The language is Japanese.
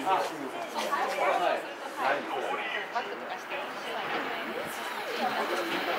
バッグとかして面白いよね。